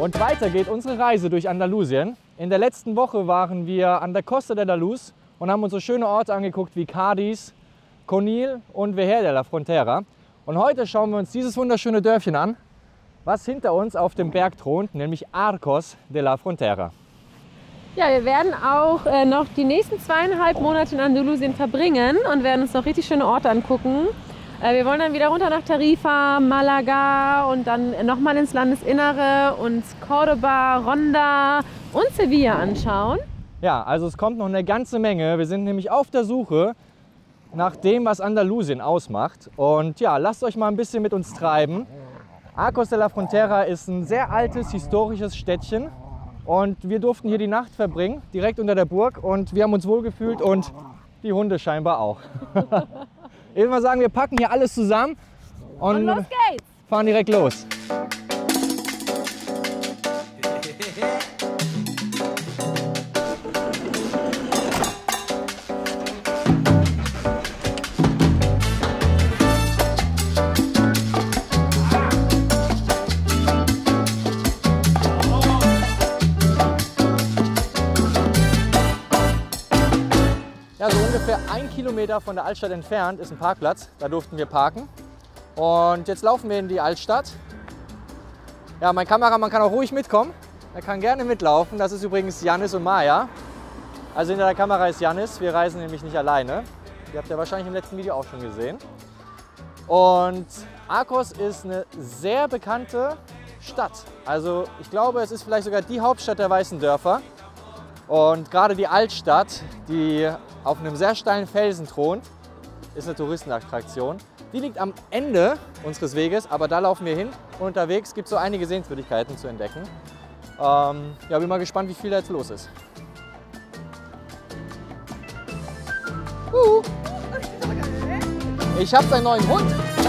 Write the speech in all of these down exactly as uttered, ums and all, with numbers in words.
Und weiter geht unsere Reise durch Andalusien. In der letzten Woche waren wir an der Costa de Andaluz und haben uns so schöne Orte angeguckt wie Cádiz, Conil und Vejer de la Frontera. Und heute schauen wir uns dieses wunderschöne Dörfchen an, was hinter uns auf dem Berg thront, nämlich Arcos de la Frontera. Ja, wir werden auch äh, noch die nächsten zweieinhalb Monate in Andalusien verbringen und werden uns noch richtig schöne Orte angucken. Äh, wir wollen dann wieder runter nach Tarifa, Malaga und dann nochmal ins Landesinnere und Córdoba, Ronda und Sevilla anschauen. Ja, also es kommt noch eine ganze Menge. Wir sind nämlich auf der Suche nach dem, was Andalusien ausmacht. Und ja, lasst euch mal ein bisschen mit uns treiben. Arcos de la Frontera ist ein sehr altes, historisches Städtchen. Und wir durften hier die Nacht verbringen, direkt unter der Burg. Und wir haben uns wohlgefühlt und die Hunde scheinbar auch. Ich würde mal sagen, wir packen hier alles zusammen und, und los geht's. Fahren direkt los. Ja, so ungefähr ein Kilometer von der Altstadt entfernt ist ein Parkplatz, da durften wir parken. Und jetzt laufen wir in die Altstadt. Ja, mein Kameramann kann auch ruhig mitkommen, er kann gerne mitlaufen. Das ist übrigens Janis und Maya. Also hinter der Kamera ist Janis, wir reisen nämlich nicht alleine. Die habt ihr wahrscheinlich im letzten Video auch schon gesehen. Und Arcos ist eine sehr bekannte Stadt. Also ich glaube, es ist vielleicht sogar die Hauptstadt der weißen Dörfer. Und gerade die Altstadt, die auf einem sehr steilen Felsen thront, ist eine Touristenattraktion. Die liegt am Ende unseres Weges, aber da laufen wir hin. Und unterwegs gibt es so einige Sehenswürdigkeiten zu entdecken. Ähm, ja, bin mal gespannt, wie viel da jetzt los ist. Uh. Ich habe einen neuen Hund.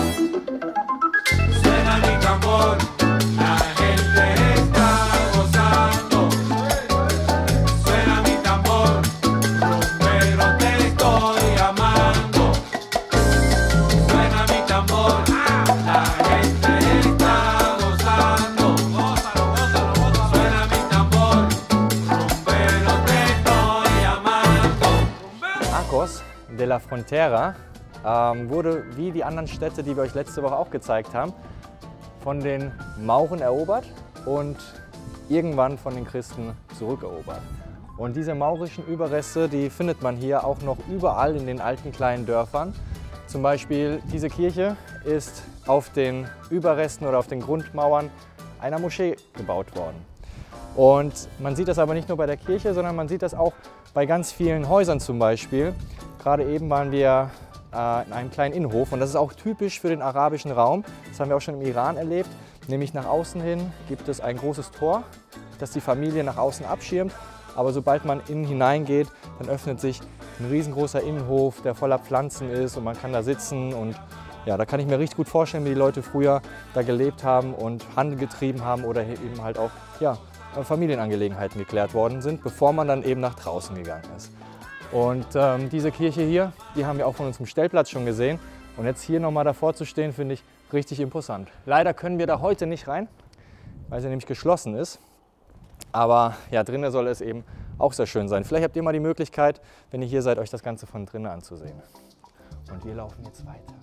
Arcos de la Frontera ähm, wurde, wie die anderen Städte, die wir euch letzte Woche auch gezeigt haben, von den Mauren erobert und irgendwann von den Christen zurückerobert. Und diese maurischen Überreste, die findet man hier auch noch überall in den alten kleinen Dörfern. Zum Beispiel diese Kirche ist auf den Überresten oder auf den Grundmauern einer Moschee gebaut worden. Und man sieht das aber nicht nur bei der Kirche, sondern man sieht das auch bei ganz vielen Häusern zum Beispiel. Gerade eben waren wir äh, in einem kleinen Innenhof und das ist auch typisch für den arabischen Raum. Das haben wir auch schon im Iran erlebt. Nämlich nach außen hin gibt es ein großes Tor, das die Familie nach außen abschirmt. Aber sobald man innen hineingeht, dann öffnet sich ein riesengroßer Innenhof, der voller Pflanzen ist und man kann da sitzen. Und ja, da kann ich mir richtig gut vorstellen, wie die Leute früher da gelebt haben und Handel getrieben haben oder eben halt auch ja, Familienangelegenheiten geklärt worden sind, bevor man dann eben nach draußen gegangen ist. Und ähm, diese Kirche hier, die haben wir auch von unserem Stellplatz schon gesehen. Und jetzt hier nochmal davor zu stehen, finde ich richtig imposant. Leider können wir da heute nicht rein, weil sie nämlich geschlossen ist. Aber ja, drinnen soll es eben auch sehr schön sein. Vielleicht habt ihr mal die Möglichkeit, wenn ihr hier seid, euch das Ganze von drinnen anzusehen. Und wir laufen jetzt weiter.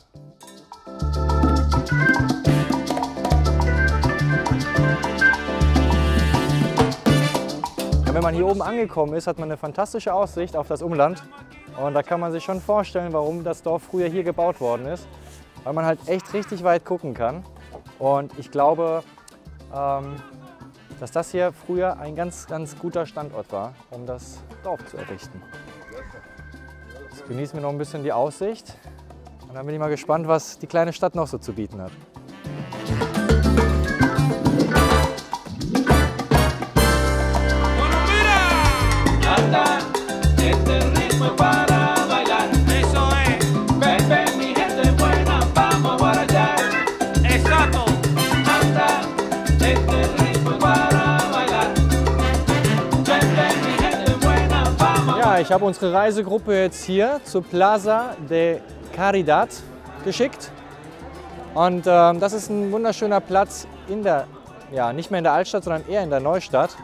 Ja, wenn man hier oben angekommen ist, hat man eine fantastische Aussicht auf das Umland. Und da kann man sich schon vorstellen, warum das Dorf früher hier gebaut worden ist. Weil man halt echt richtig weit gucken kann. Und ich glaube, ähm, dass das hier früher ein ganz, ganz guter Standort war, um das Dorf zu errichten. Jetzt genießen wir noch ein bisschen die Aussicht und dann bin ich mal gespannt, was die kleine Stadt noch so zu bieten hat. Ja, ich habe unsere Reisegruppe jetzt hier zur Plaza de Caridad geschickt. Und ähm, das ist ein wunderschöner Platz in der ja, nicht mehr in der Altstadt, sondern eher in der Neustadt.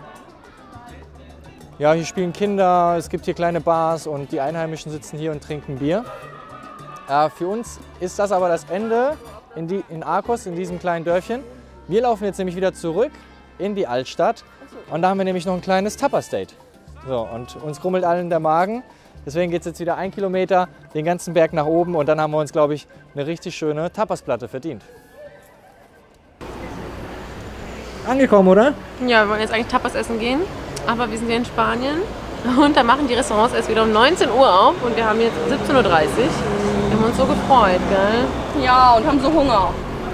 Ja, hier spielen Kinder, es gibt hier kleine Bars und die Einheimischen sitzen hier und trinken Bier. Äh, für uns ist das aber das Ende in, die, in Arcos, in diesem kleinen Dörfchen. Wir laufen jetzt nämlich wieder zurück in die Altstadt und da haben wir nämlich noch ein kleines Tapas-Date. So, und uns grummelt allen der Magen. Deswegen geht es jetzt wieder ein Kilometer den ganzen Berg nach oben und dann haben wir uns, glaube ich, eine richtig schöne Tapasplatte verdient. Angekommen, oder? Ja, wir wollen jetzt eigentlich Tapas essen gehen, aber wir sind hier in Spanien und da machen die Restaurants erst wieder um neunzehn Uhr auf und wir haben jetzt siebzehn Uhr dreißig. Wir haben uns so gefreut, gell? Ja, und haben so Hunger.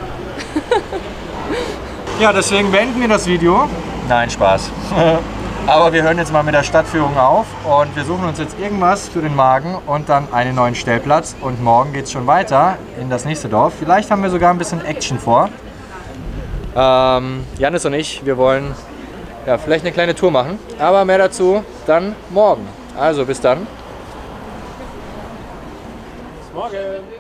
Ja, deswegen beenden wir das Video. Nein, Spaß. Aber wir hören jetzt mal mit der Stadtführung auf und wir suchen uns jetzt irgendwas für den Magen und dann einen neuen Stellplatz. Und morgen geht es schon weiter in das nächste Dorf. Vielleicht haben wir sogar ein bisschen Action vor. Ähm, Janis und ich, wir wollen ja, vielleicht eine kleine Tour machen. Aber mehr dazu dann morgen. Also bis dann. Bis morgen.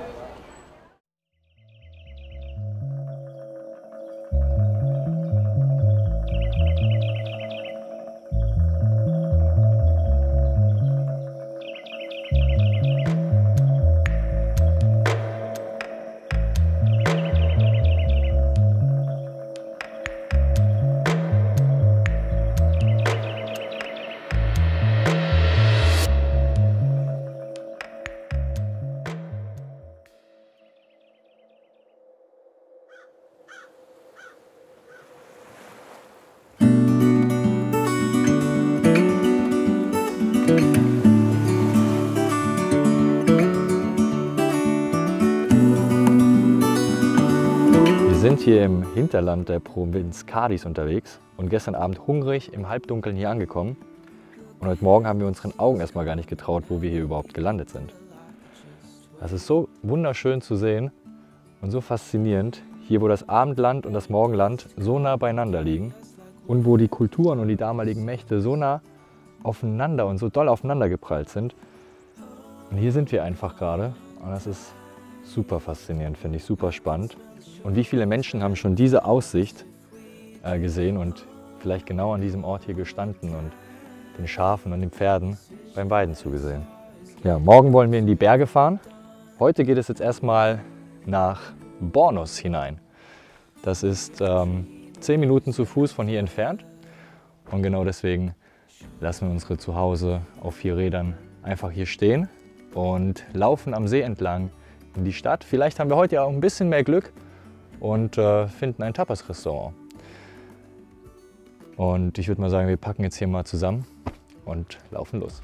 Wir sind hier im Hinterland der Provinz Cádiz unterwegs und gestern Abend hungrig im Halbdunkeln hier angekommen. Und heute Morgen haben wir unseren Augen erstmal gar nicht getraut, wo wir hier überhaupt gelandet sind. Das ist so wunderschön zu sehen und so faszinierend, hier wo das Abendland und das Morgenland so nah beieinander liegen und wo die Kulturen und die damaligen Mächte so nah aufeinander und so doll aufeinander geprallt sind. Und hier sind wir einfach gerade und das ist super faszinierend, finde ich, super spannend. Und wie viele Menschen haben schon diese Aussicht äh, gesehen und vielleicht genau an diesem Ort hier gestanden und den Schafen und den Pferden beim Weiden zugesehen. Ja, morgen wollen wir in die Berge fahren. Heute geht es jetzt erstmal nach Bornos hinein. Das ist ähm, zehn Minuten zu Fuß von hier entfernt. Und genau deswegen lassen wir unsere Zuhause auf vier Rädern einfach hier stehen und laufen am See entlang in die Stadt. Vielleicht haben wir heute ja auch ein bisschen mehr Glück und äh, finden ein Tapas-Restaurant. Und ich würde mal sagen, wir packen jetzt hier mal zusammen und laufen los.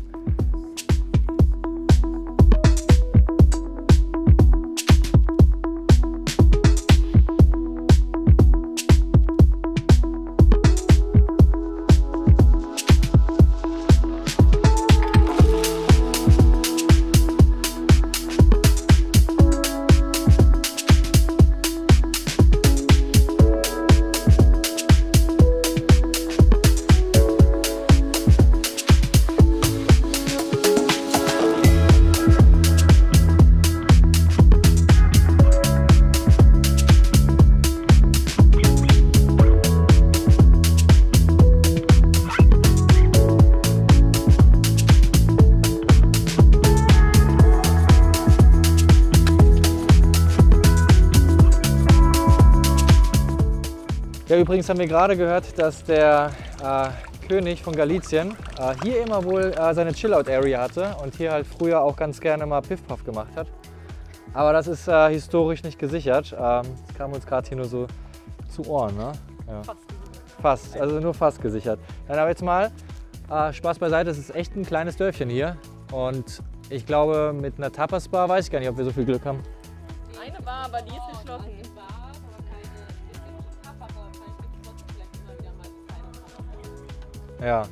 Ja, übrigens haben wir gerade gehört, dass der äh, König von Galicien äh, hier immer wohl äh, seine Chill-Out-Area hatte und hier halt früher auch ganz gerne mal Piff-Puff gemacht hat. Aber das ist äh, historisch nicht gesichert. Ähm, das kam uns gerade hier nur so zu Ohren, ne? Ja. Fast. Fast, also nur fast gesichert. Dann aber jetzt mal, äh, Spaß beiseite, es ist echt ein kleines Dörfchen hier. Und ich glaube, mit einer Tapas-Bar weiß ich gar nicht, ob wir so viel Glück haben. Eine Bar, aber die ist geschlossen. Ja.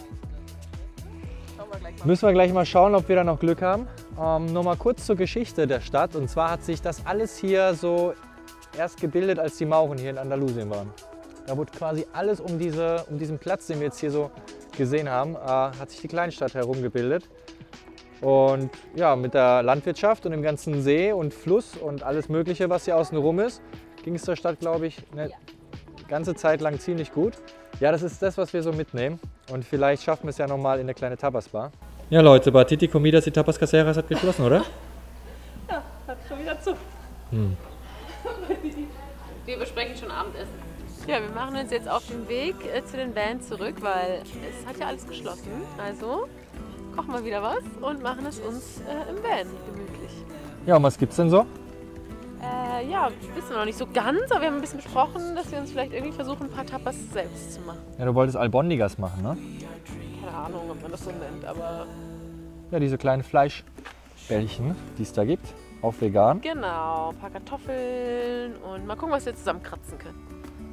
Müssen wir gleich mal schauen, ob wir da noch Glück haben. Ähm, noch mal kurz zur Geschichte der Stadt. Und zwar hat sich das alles hier so erst gebildet, als die Mauren hier in Andalusien waren. Da wurde quasi alles um, diese, um diesen Platz, den wir jetzt hier so gesehen haben, äh, hat sich die Kleinstadt herum gebildet. Und ja, mit der Landwirtschaft und dem ganzen See und Fluss und alles Mögliche, was hier außen rum ist, ging es der Stadt, glaube ich, ne, ganze Zeit lang ziemlich gut. Ja, das ist das, was wir so mitnehmen. Und vielleicht schaffen wir es ja nochmal in eine kleine Tapas-Bar. Ja Leute, Batiti Comidas y Tapas Caseras hat geschlossen, oder? Ja, hat schon wieder zu. Hm. Wir besprechen schon Abendessen. Ja, wir machen uns jetzt auf den Weg äh, zu den Van zurück, weil es hat ja alles geschlossen. Also kochen wir wieder was und machen es uns äh, im Van gemütlich. Ja, und was gibt's denn so? Äh, ja, wissen wir noch nicht so ganz, aber wir haben ein bisschen besprochen, dass wir uns vielleicht irgendwie versuchen, ein paar Tapas selbst zu machen. Ja, du wolltest Albondigas machen, ne? Keine Ahnung, ob man das so nennt, aber... Ja, diese kleinen Fleischbällchen, die es da gibt, auf vegan. Genau, ein paar Kartoffeln und mal gucken, was wir zusammenkratzen können.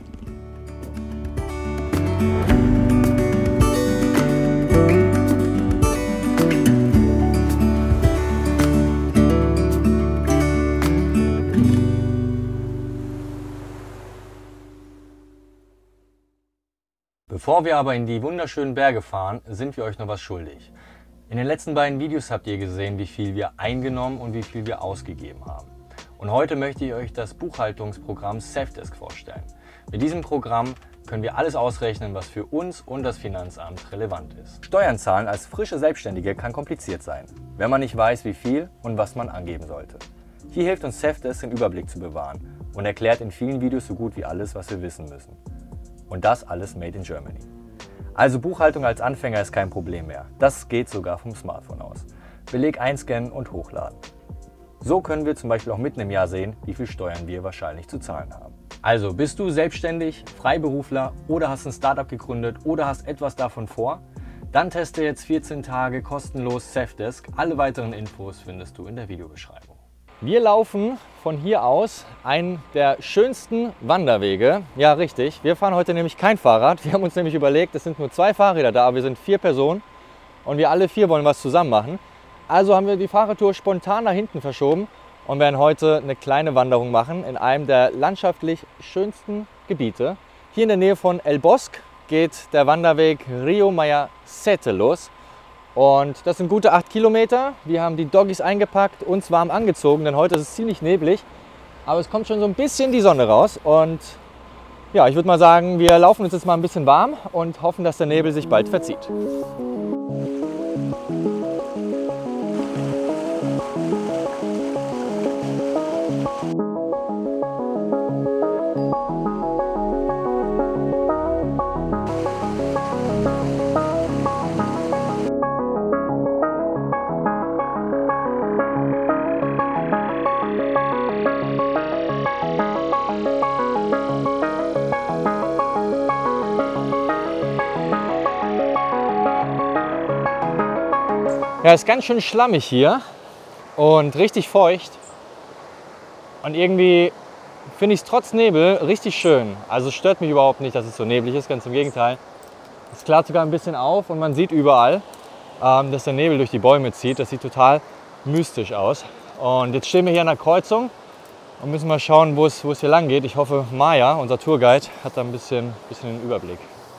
Bevor wir aber in die wunderschönen Berge fahren, sind wir euch noch was schuldig. In den letzten beiden Videos habt ihr gesehen, wie viel wir eingenommen und wie viel wir ausgegeben haben. Und heute möchte ich euch das Buchhaltungsprogramm Safdesk vorstellen. Mit diesem Programm können wir alles ausrechnen, was für uns und das Finanzamt relevant ist. Steuern zahlen als frische Selbstständige kann kompliziert sein, wenn man nicht weiß, wie viel und was man angeben sollte. Hier hilft uns Safdesk, den Überblick zu bewahren und erklärt in vielen Videos so gut wie alles, was wir wissen müssen. Und das alles made in Germany. Also Buchhaltung als Anfänger ist kein Problem mehr. Das geht sogar vom Smartphone aus. Beleg einscannen und hochladen. So können wir zum Beispiel auch mitten im Jahr sehen, wie viel Steuern wir wahrscheinlich zu zahlen haben. Also bist du selbstständig, Freiberufler oder hast ein Startup gegründet oder hast etwas davon vor? Dann teste jetzt vierzehn Tage kostenlos Safdesk. Alle weiteren Infos findest du in der Videobeschreibung. Wir laufen von hier aus einen der schönsten Wanderwege. Ja, richtig. Wir fahren heute nämlich kein Fahrrad. Wir haben uns nämlich überlegt, es sind nur zwei Fahrräder da, aber wir sind vier Personen und wir alle vier wollen was zusammen machen. Also haben wir die Fahrradtour spontan nach hinten verschoben und werden heute eine kleine Wanderung machen in einem der landschaftlich schönsten Gebiete. Hier in der Nähe von El Bosque geht der Wanderweg Rio Maya Sete los. Und das sind gute acht Kilometer. Wir haben die Doggies eingepackt, uns warm angezogen, denn heute ist es ziemlich neblig. Aber es kommt schon so ein bisschen die Sonne raus. Und ja, ich würde mal sagen, wir laufen uns jetzt mal ein bisschen warm und hoffen, dass der Nebel sich bald verzieht. Ja, es ist ganz schön schlammig hier und richtig feucht. Und irgendwie finde ich es trotz Nebel richtig schön. Also es stört mich überhaupt nicht, dass es so neblig ist, ganz im Gegenteil. Es klart sogar ein bisschen auf und man sieht überall, ähm, dass der Nebel durch die Bäume zieht. Das sieht total mystisch aus. Und jetzt stehen wir hier an der Kreuzung und müssen mal schauen, wo es, wo es hier lang geht. Ich hoffe, Maja, unser Tourguide, hat da ein bisschen, bisschen den Überblick.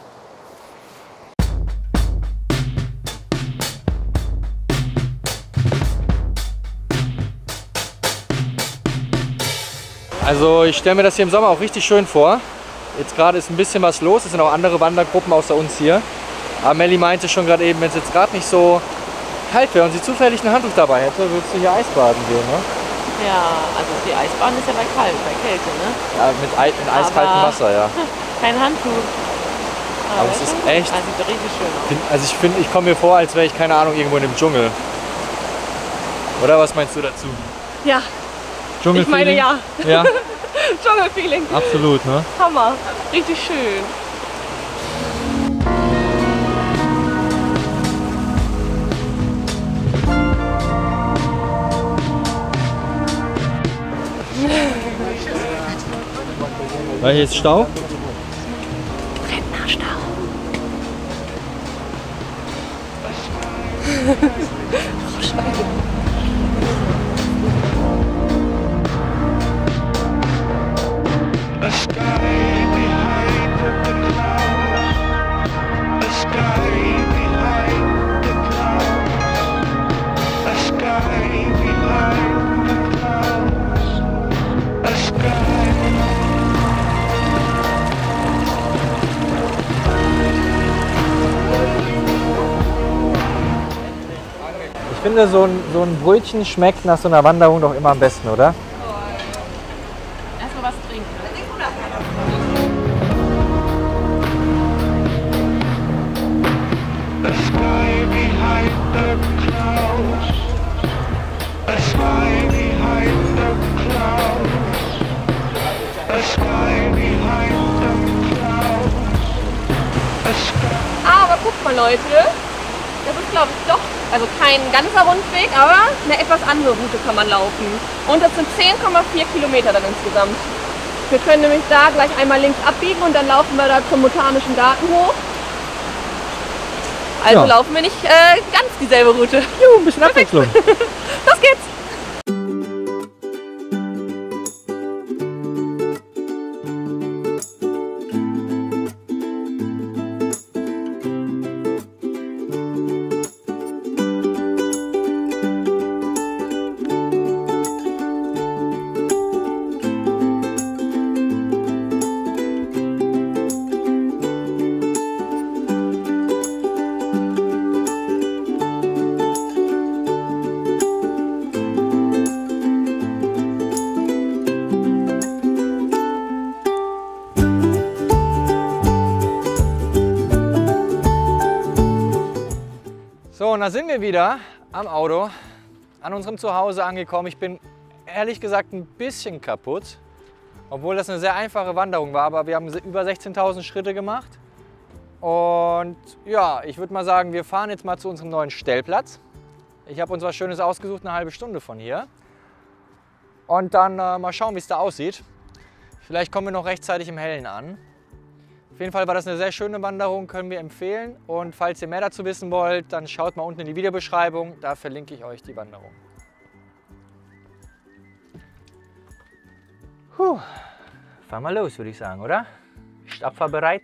Also ich stelle mir das hier im Sommer auch richtig schön vor. Jetzt gerade ist ein bisschen was los, es sind auch andere Wandergruppen außer uns hier. Aber Melli meinte schon gerade eben, wenn es jetzt gerade nicht so kalt wäre und sie zufällig ein Handtuch dabei hätte, würdest du hier Eisbaden gehen, ne? Ja, also die Eisbahn ist ja bei kalt, bei Kälte, ne? Ja, mit, Ei mit eiskaltem Wasser, ja. Kein Handtuch. Aber, Aber es ist echt... Also sieht richtig schön aus. Also ich finde, ich komme mir vor, als wäre ich, keine Ahnung, irgendwo in dem Dschungel. Oder was meinst du dazu? Ja. Ich meine ja. Ja. Dschungelfeeling. Absolut, ne? Hammer. Richtig schön. Weil hier ist Stau. Rentnerstau. Oh, Scheiße. finde, so ein, so ein Brötchen schmeckt nach so einer Wanderung doch immer am besten, oder? Erstmal was trinken. The sky behind the clouds. The sky behind the clouds. The sky behind the clouds. The sky. Aber guckt mal, Leute. Das ist, glaube ich, doch, also kein ganzer Rundweg, aber eine etwas andere Route kann man laufen. Und das sind zehn Komma vier Kilometer dann insgesamt. Wir können nämlich da gleich einmal links abbiegen und dann laufen wir da zum Botanischen Garten hoch. Also Ja. laufen wir nicht äh, ganz dieselbe Route. Juhu, ein bisschen Abwechslung. Los geht's! So, und da sind wir wieder am Auto, an unserem Zuhause angekommen. Ich bin ehrlich gesagt ein bisschen kaputt, obwohl das eine sehr einfache Wanderung war, aber wir haben über sechzehntausend Schritte gemacht. Und ja, ich würde mal sagen, wir fahren jetzt mal zu unserem neuen Stellplatz. Ich habe uns was Schönes ausgesucht, eine halbe Stunde von hier. Und dann äh, mal schauen, wie es da aussieht. Vielleicht kommen wir noch rechtzeitig im Hellen an. Auf jeden Fall war das eine sehr schöne Wanderung, können wir empfehlen. Und falls ihr mehr dazu wissen wollt, dann schaut mal unten in die Videobeschreibung, da verlinke ich euch die Wanderung. Puh, fahren wir los, würde ich sagen, oder? Stapfer bereit?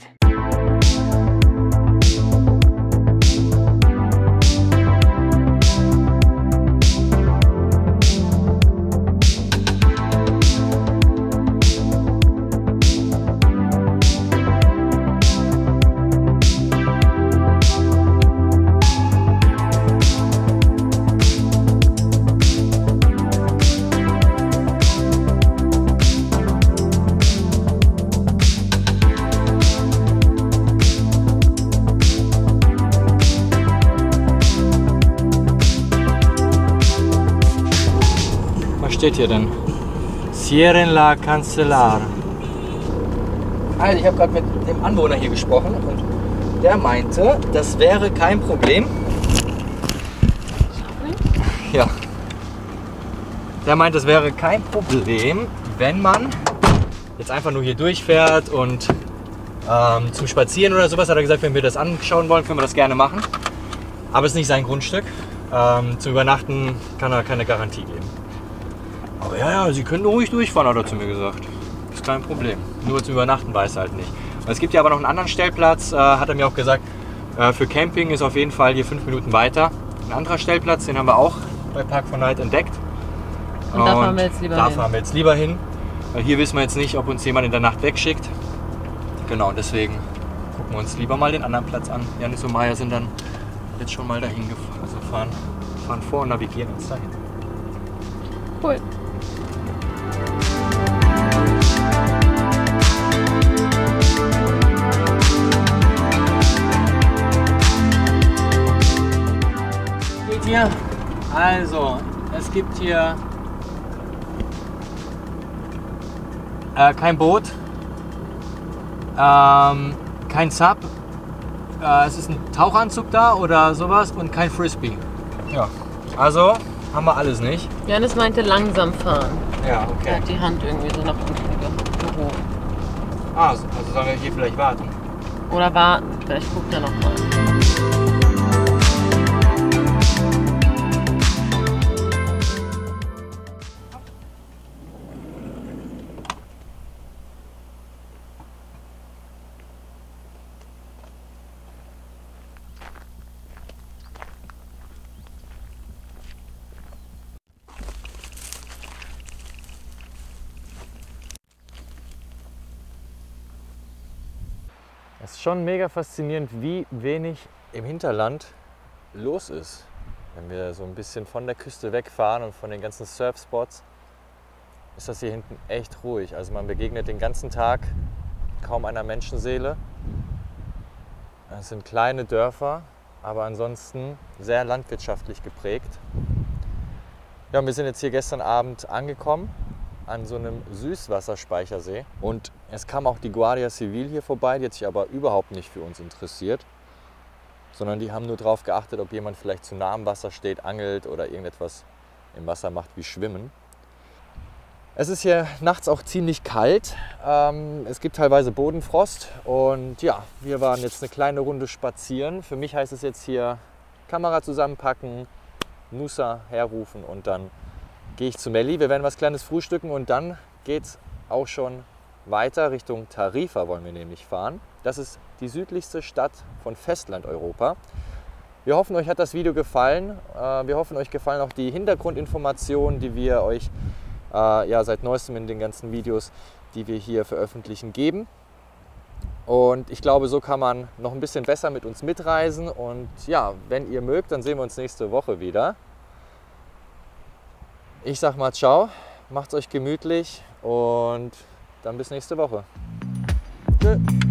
Was steht hier denn? Cierren la Cancelar. Also ich habe gerade mit dem Anwohner hier gesprochen und der meinte, das wäre kein Problem. Ja. Der meint, das wäre kein Problem, wenn man jetzt einfach nur hier durchfährt und ähm, zum Spazieren oder sowas, hat er gesagt, wenn wir das anschauen wollen, können wir das gerne machen. Aber es ist nicht sein Grundstück. Ähm, zum Übernachten kann er keine Garantie geben. Aber ja, ja, Sie können ruhig durchfahren, hat er zu mir gesagt. Ist kein Problem. Nur zum Übernachten weiß er halt nicht. Und es gibt ja aber noch einen anderen Stellplatz, äh, hat er mir auch gesagt. Äh, für Camping ist auf jeden Fall hier fünf Minuten weiter ein anderer Stellplatz, den haben wir auch bei Park for Night entdeckt. Und da fahren wir jetzt lieber da hin. fahren wir jetzt lieber hin. Weil hier wissen wir jetzt nicht, ob uns jemand in der Nacht wegschickt. Genau, deswegen gucken wir uns lieber mal den anderen Platz an. Janis und Maya sind dann jetzt schon mal dahin gefahren. Also fahren, fahren vor und navigieren uns dahin. Cool. Steht hier, also es gibt hier äh, kein Boot, ähm, kein Sub, äh, es ist ein Tauchanzug da oder sowas und kein Frisbee. Ja, also haben wir alles nicht. Janis meinte langsam fahren. Ja, Er okay. hat die Hand irgendwie so nach unten gehoben. Ah, also sollen wir hier vielleicht warten? Oder warten. Vielleicht guckt er noch mal. Es ist schon mega faszinierend, wie wenig im Hinterland los ist. Wenn wir so ein bisschen von der Küste wegfahren und von den ganzen Surfspots, ist das hier hinten echt ruhig. Also man begegnet den ganzen Tag kaum einer Menschenseele. Es sind kleine Dörfer, aber ansonsten sehr landwirtschaftlich geprägt. Ja, und wir sind jetzt hier gestern Abend angekommen an so einem Süßwasserspeichersee. Und es kam auch die Guardia Civil hier vorbei, die hat sich aber überhaupt nicht für uns interessiert, sondern die haben nur darauf geachtet, ob jemand vielleicht zu nah am Wasser steht, angelt oder irgendetwas im Wasser macht wie Schwimmen. Es ist hier nachts auch ziemlich kalt, ähm, es gibt teilweise Bodenfrost und ja, wir waren jetzt eine kleine Runde spazieren. Für mich heißt es jetzt hier Kamera zusammenpacken, Musa herrufen und dann gehe ich zu Melli. Wir werden was Kleines frühstücken und dann geht es auch schon weiter Richtung Tarifa wollen wir nämlich fahren. Das ist die südlichste Stadt von Festlandeuropa. Wir hoffen, euch hat das Video gefallen. Wir hoffen, euch gefallen auch die Hintergrundinformationen, die wir euch äh, ja, seit neuestem in den ganzen Videos, die wir hier veröffentlichen, geben. Und ich glaube, so kann man noch ein bisschen besser mit uns mitreisen. Und ja, wenn ihr mögt, dann sehen wir uns nächste Woche wieder. Ich sag mal ciao, macht's euch gemütlich und dann bis nächste Woche. Tschö.